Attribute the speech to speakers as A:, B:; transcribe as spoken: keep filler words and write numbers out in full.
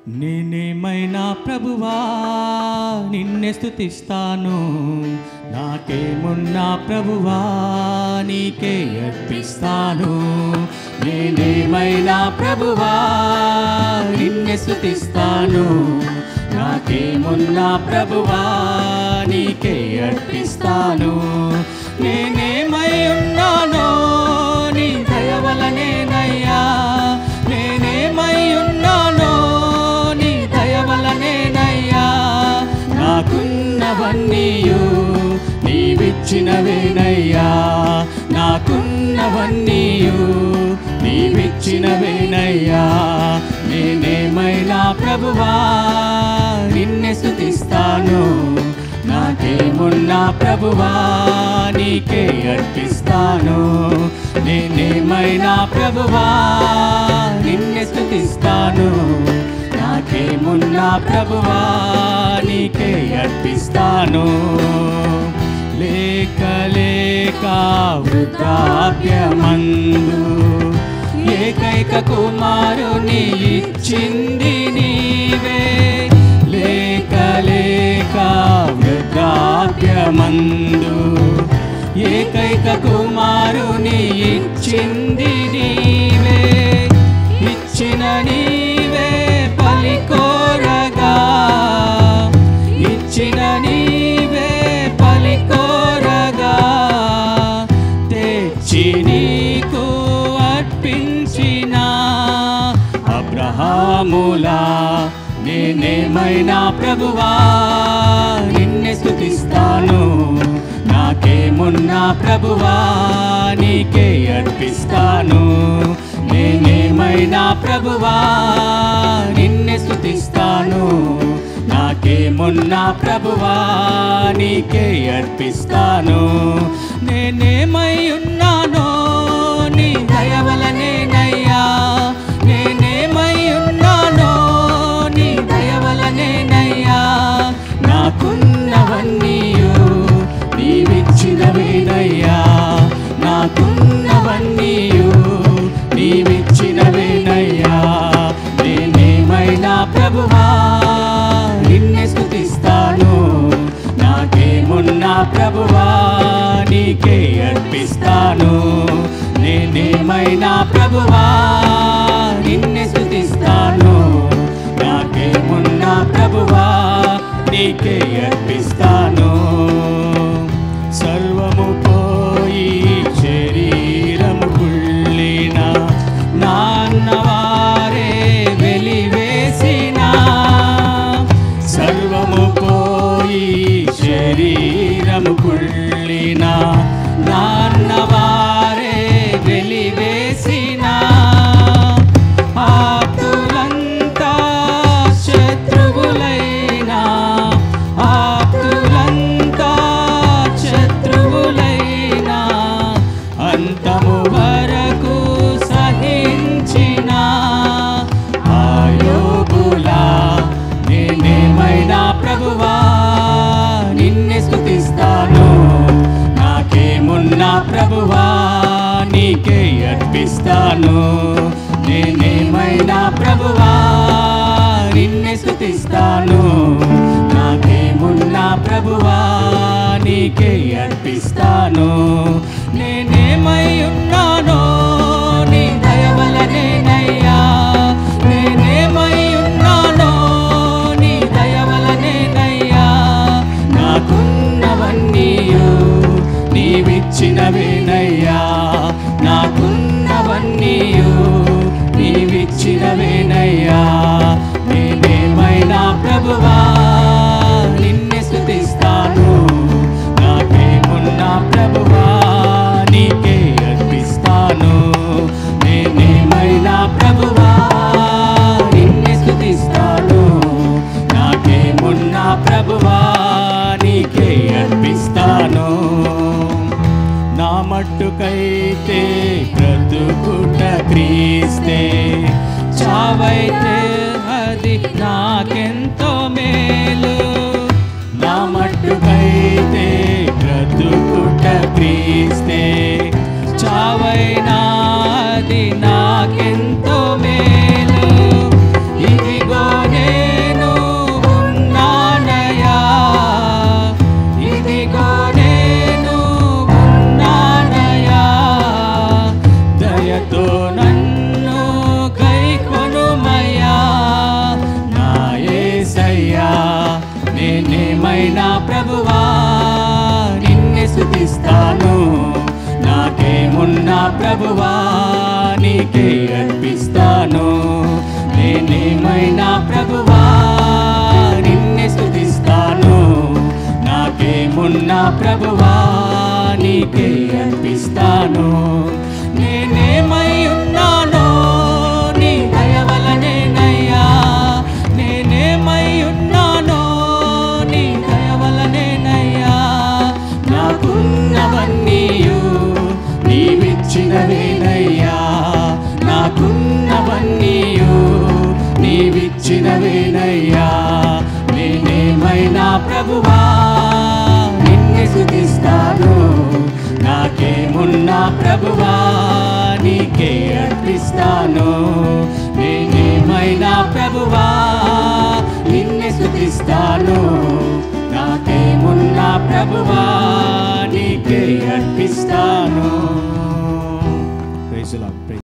A: నేనేమైనా ప్రభువా నిన్నే స్తుతిస్తాను, నాకేమున్నా ప్రభువా నీకే అర్పిస్తాను. నేనేమైనా ప్రభువా నిన్నే స్తుతిస్తాను, నాకేమున్నా ప్రభువా నీకే అర్పిస్తాను. నేనేమై ఉన్నానో నీ దయ వలనేనయ్యా, నేనేమై ఉన్నానో నీ దయ వలనేనయ్యా. నాకున్నవన్నీయు నీవిచ్చినవేనయ్యా, నాకున్నవన్నీయు నీవిచ్చినవేనయ్యా. నేనేమైనా ప్రభువా నిన్నే స్తుతిస్తాను, నాకేమున్నా ప్రభువా నీకే అర్పిస్తాను. నేనేమైనా ప్రభువా నిన్నే స్తుతిస్తాను, నాకేమున్నా ప్రభువా నీకే అర్పిస్తాను. లేక లేక వృద్ధాప్యమందు ఏకైక కుమారుని ఇచ్చింది నీవే, లేక లేక వృద్ధాప్యమందు ఏకైక కుమారుని ఇచ్చింది నీవే. ఇచ్చిన నీవే పలికోరగా, ఇచ్చిన నీవే పలికోరగా, తెచ్చి నీకు అర్పించిన అబ్రహాములా నేనేమైనా ప్రభువా నిన్నే స్తుతిస్తాను, నాకేమున్నా ప్రభువా నీకే అర్పిస్తాను. నేనేమైనా ప్రభువా నిన్నే స్తుతిస్తాను, నాకేమున్నా ప్రభువా నీకే అర్పిస్తాను. నేనేమై ఉన్నానో నీ దయ వలనేనయ్యా, నేనేమై ఉన్నానో నీ దయ వలనేనయ్యా. నాకున్నవన్నీయు నీవిచ్చినవేనయ్యా, నాకున్నవన్నీయు నీవిచ్చినవేనయ్యా. నేనేమైనా ప్రభువా నిన్నే స్తుతిస్తాను, నాకేమున్నా ప్రభువా నీకే అర్పిస్తాను. నేనేమైనా ప్రభువా నిన్నే స్తుతిస్తాను, నాకేమున్నా ప్రభువా నీకే అర్పిస్తాను. సర్వము పోయి శరీరము కుళ్ళిన నాన్నవారే వెలివేసిన, సర్వము పోయి శరీరము కుళ్ళిన నాన్నవారే వెలివేసిన, ఆప్తులంతా శత్రువులైనా, ఆప్తులంతా శత్రువులైనా, అంతము వరకు సహించిన ఆయోబులా నేనేమైనా ప్రభువా నిన్నే స్తుతిస్తాను, నాకేమున్నా ప్రభువా నీకే అర్పిస్తాను. నేనేమైనా ప్రభువా నిన్నే స్తుతిస్తాను, నాకేమున్నా ప్రభువా నీకే అర్పిస్తాను. నేనేమై ఉన్నానో నీ దయ వలనేనయ్యా, నేనేమై ఉన్నానో నీ దయ వలనేనయ్యా. నాకున్నవన్నీయు నీవిచ్చినవేనయ్యా, నాకున్నవన్నీయు నీవిచ్చినవేనయ్యా. నేనేమైనా ప్రభువా నిన్నే స్తుతిస్తాను, నాకేమున్నా ప్రభువా నీకే అర్పిస్తాను. నేనేమైనా ప్రభువా నిన్నే స్తుతిస్తాను, నాకేమున్నా ప్రభువా నీకే అర్పిస్తాను. నా మట్టుకైతే బ్రతుకుట క్రీస్తే, చావైతే అది నాకెంతో మేలు. నా మట్టుకైతే బ్రతుకుట క్రీస్తే, చావైనా అది నాకెంతో మేలు. ఇదిగో దయతో నన్ను కైకొనుమయ్యా నా యేసయ్యా. నేనేమైనా ప్రభువా నిన్నే స్తుతిస్తాను, నాకేమున్నా ప్రభువా నీకే అర్పిస్తాను. నేనేమైనా ప్రభువా నిన్నే స్తుతిస్తాను, నాకేమున్నా ప్రభువా నీకే అర్పిస్తాను. నేనేమై ఉన్నానో నీ దయ వలనేనయ్యా, నేనేమై ఉన్నానో నీ దయ వలనేనయ్యా. నాకున్నవన్నీయు నీవిచ్చినవేనయ్యా, నాకున్నవన్నీయు నీవిచ్చినవేనయ్యా. నేనేమైనా ప్రభువా నిన్నే స్తుతిస్తాను, నాకేమున్నా ప్రభువా నీకే అర్పిస్తాను. నేనేమైనా ప్రభువా నిన్నే స్తుతిస్తాను,